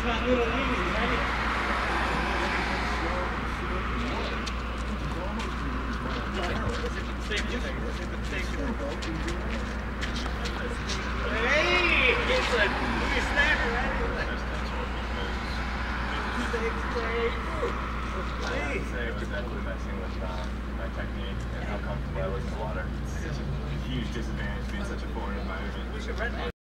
my little lady, right? Hey! It's a snapper right in there. I would say it was definitely messing with my technique and how comfortable I was in the water. It's a huge disadvantage being such a foreign environment.